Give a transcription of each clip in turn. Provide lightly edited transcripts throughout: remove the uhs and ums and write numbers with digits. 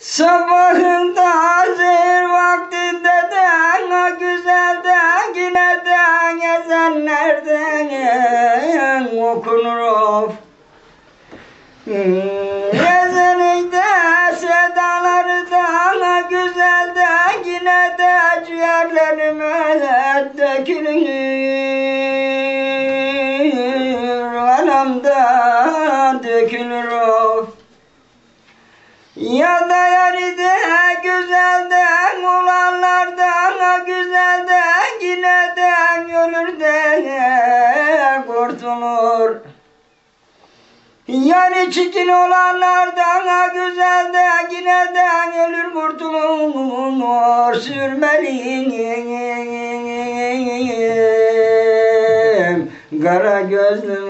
Sabahın hazır vaktinde de güzel de yine de ezenlerden okunur of. Ezeninde sedaları da güzel de yine de ciğerlerime dökülür, anamda dökülür of. Ya da yaride güzelden olanlardan güzelden yine de ölür de kurtulur. Yani çirkin olanlardan güzelden yine de ölür kurtulur. Sürmeliyim kara gözlüm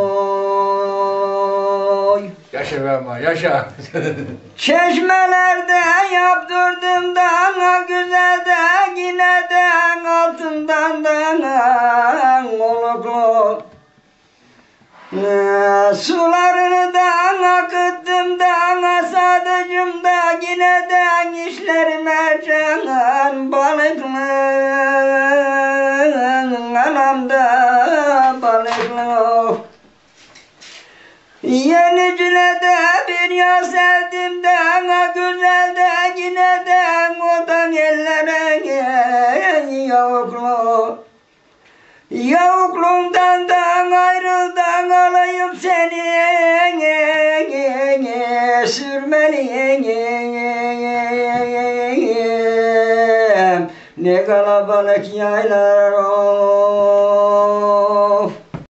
oy. Yaşa be ama yaşa. Çeşmelerde yaptırdım da güzel de yine de altından da oluklu. Sularını da akıttım da sadıcım da yine de işlerime can balıklı. Anamda balıklı. Yenicine de bir yar sevdim de güzel de yine de odan ellere yavuklu. Yavukluğumdan da ayrıldan alayım seni sürmeliyim. Ne kalabalık yaylar